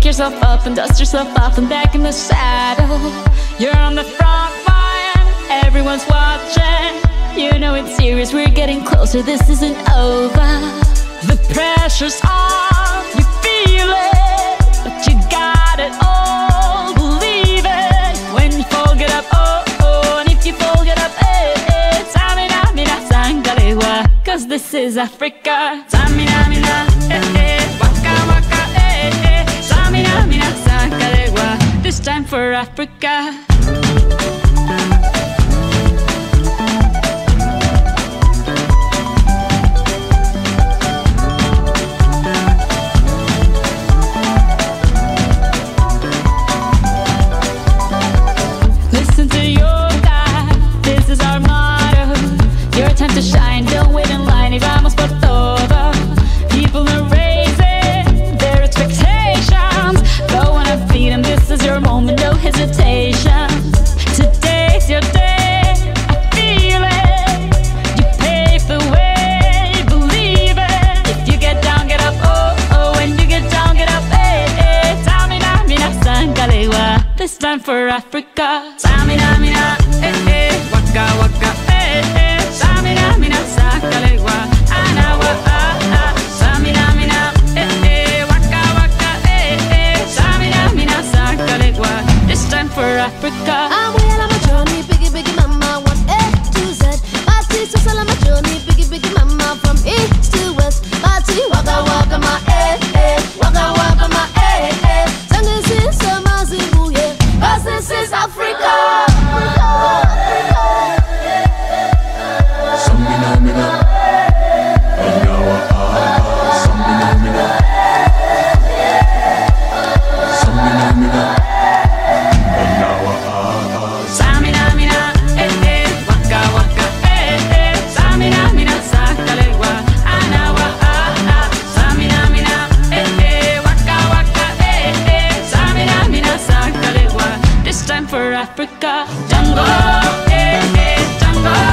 yourself up and dust yourself off and back in the saddle. You're on the front line, everyone's watching. You know it's serious, we're getting closer, this isn't over. The pressure's on, you feel it, but you got it all, believe it. When you fall, get up, oh, oh, and if you fall, get up, eh, eh. Tsamina, mina, zangalewa, cause this is Africa. Tsamina, mina, eh, eh, waka, waka, eh, eh. Tsamina, mina, zangalewa, this time for Africa. Time to shine, don't wait in line, y vamos por todo. People are raising their expectations. Go on and feed them, this is your moment, no hesitation. Today's your day, I feel it. You pave the way, believe it. If you get down, get up, oh, oh. When you get down, get up, eh, eh. Tsamina, mina, zangalewa, this time for Africa. Tsamina, mina, eh, eh. Waka, waka, eh, eh. Tsamina, mina, zangalewa, anawa, ah, ah. Tsamina, mina, eh, eh. Waka, waka, eh, eh. Tsamina, mina, zangalewa, this time for Africa. I'm well on my journey, biggie, biggie mama, 1A to Z. Party, so on my journey, biggie, biggie mama, from east to west. Party, waka, waka, my eh, eh. Waka, waka, my eh, eh. Tango, sin, sama, zibu, yeah. 'Cause this is Africa. For Africa, Tango, eh, eh, tango.